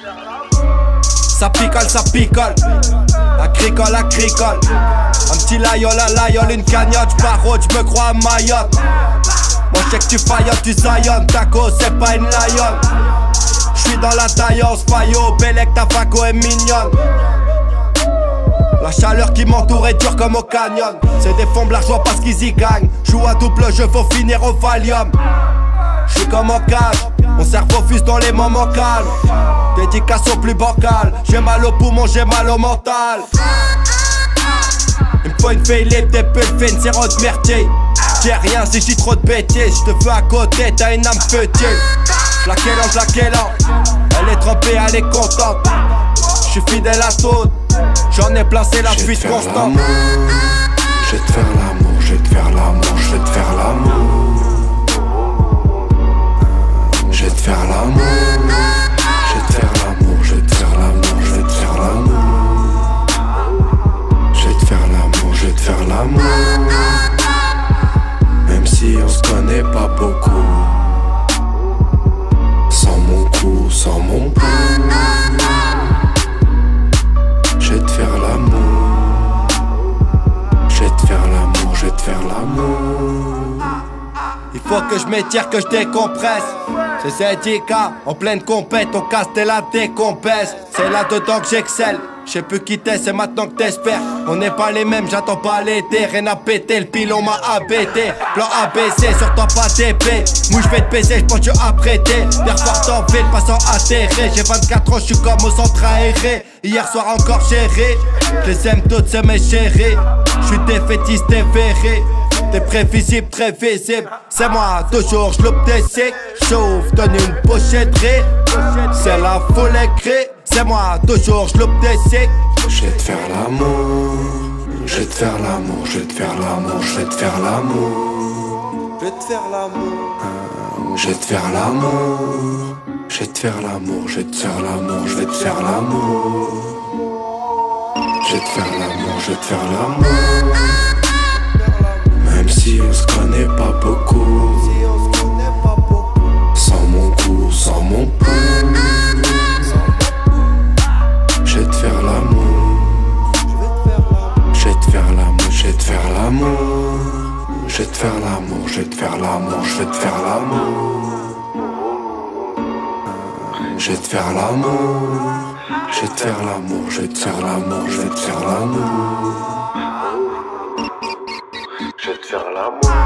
Ça picole, agricole, agricole. Un petit layol à layol, une cagnotte, j'parode, j'me crois à Mayotte. Moi j'sais que tu faillottes, tu zaillonnes, ta cause c'est pas une layonne. J'suis dans la tailleuse, faillot, Bélec, ta faco est mignonne. La chaleur qui m'entoure est dure comme au canyon. C'est des fonds blargeois parce qu'ils y gagnent. Joue à double jeu, faut finir au Valium. J'suis comme en cage, mon cerveau fuse dans les moments calmes. Dédicace au plus bancal, j'ai mal au poumon, j'ai mal au mental. Il me faut une fille libre, des pulls fines, c'est de merdier. J'ai rien si j'dis trop de bêtises, j'te veux à côté, t'as une âme feuille. J'laquélan, elle est trempée, elle est contente. J'suis fidèle à toute, j'en ai placé la fuite constante. J'vais te faire l'amour, j'vais te faire l'amour, j'vais te faire l'amour. J'vais te faire l'amour, j'vais te faire l'amour, j'vais te faire l'amour, j'vais te faire l'amour. J'vais te faire l'amour, j'vais te faire l'amour. Même si on se connaît pas beaucoup. Sans mon cou, sans mon pouls. J'vais te faire l'amour. J'vais te faire l'amour, j'vais te faire l'amour. Il faut que je m'étire, que je décompresse. C'est syndicat, en pleine compète, on casse tes la décompesse. C'est là-dedans que j'excelle. J'sais plus qui t'es, c'est maintenant que t'espères. On n'est pas les mêmes, j'attends pas l'été. Rien à péter, le pilon m'a abaissé. Plan ABC, sur toi pas d'épée. Moi j'vais te baiser, j'pense que tu as prêté. Hier fort en ville, passant atterré. J'ai 24 ans, j'suis comme au centre aéré. Hier soir encore géré. J'les aime toutes, c'est mes chéris. J'suis défaitiste avéré. T'es prévisible, très visible. C'est moi, toujours j'loupe des cycles. Chauffe, donne une pochetterie. C'est la foule écrite. C'est moi, toujours j'loupe des cycles. J'vais te faire l'amour. J'vais te faire l'amour, j'vais te faire l'amour, j'vais te faire l'amour. J'vais te faire l'amour. J'vais te faire l'amour. J'vais te faire l'amour, j'vais te faire l'amour, j'vais te faire l'amour. J'vais te faire l'amour, j'vais te faire l'amour. Même si on se connaît pas beaucoup. Sans mon cou, sans mon pouls. J'vais te faire l'amour. J'vais te faire l'amour, j'vais te faire l'amour. J'vais te faire l'amour, j'vais te faire l'amour, j'vais te faire l'amour. J'vais te faire l'amour. J'vais te faire l'amour, j'vais te faire l'amour, j'vais te faire l'amour. J'vais te faire l'amour.